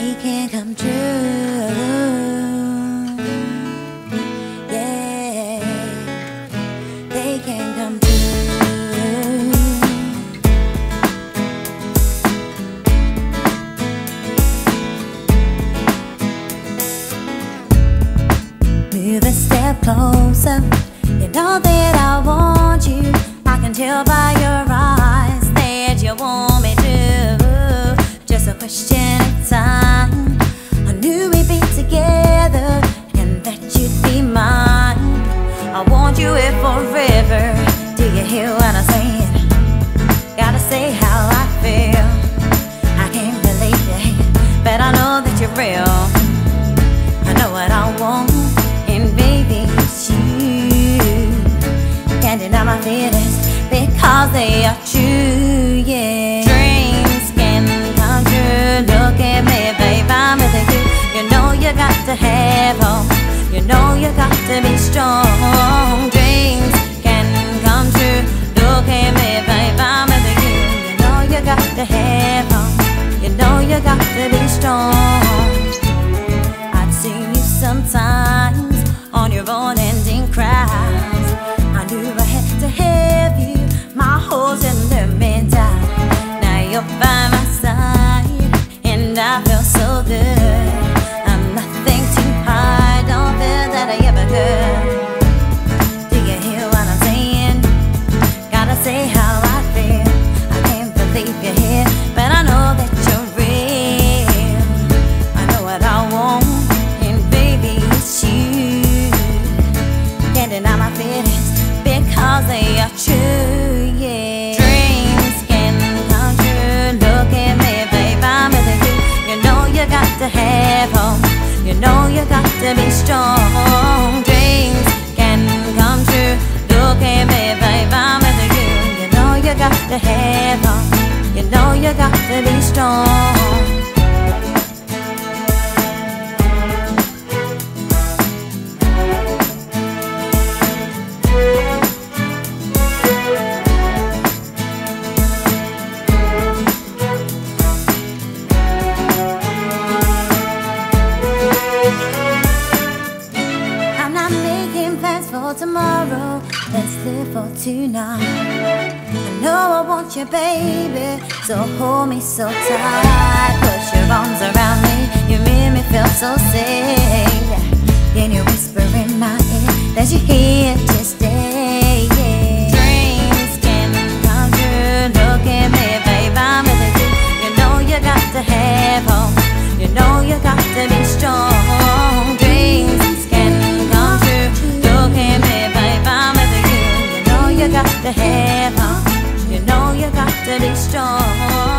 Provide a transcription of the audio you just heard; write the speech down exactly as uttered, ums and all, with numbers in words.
they can come true. Yeah, they can come true. Move a step closer. You know that I want you. I can tell by your eyes that you want me to. Just a question of time. I knew we'd be together and that you'd be mine. I want you here forever. Do you hear what I'm saying? Gotta say how I feel. I can't believe you here, but I know that you're real. I know what I want, and baby, it's you. Can't deny my feelings because they are true, yeah. Dreams can come true. Look at me, babe, I'm with you. You know you got to have hope. You know you got to be strong. Dreams can come true. Look at me, babe, I'm with you. You know you got to have hope. You know you got to be strong. I'd see you sometimes on your own ending cries. I knew I had to have you. My holes in the meantime. Now you're by my side, and I feel so good. I'm nothing too hard, don't feel that I ever could. Do you hear what I'm saying? Gotta say how I feel. I can't believe you're here, but I know that you're real. I know what I want, and baby, it's you. Can't deny my feelings because they are true, yeah. Dreams can come true. Look at me, babe, I'm with you. You know you got to have hope. You know you got to be strong. Dreams can come true. Look at me, babe, I'm with you. You know you got to have hope. You know you got to be strong. For tomorrow, let's live for tonight. I know I want you, baby, so hold me so tight. Put your arms around me, you make me feel so safe. Then you whisper in my ear that you're here to stay, yeah. Dreams can come true. Look at me, babe, I'm with you. You know you got to have hope. You know you got to be strong. Dreams can come true. Look at me, babe, I'm with you. You know you got to have hope. You know you got to be strong.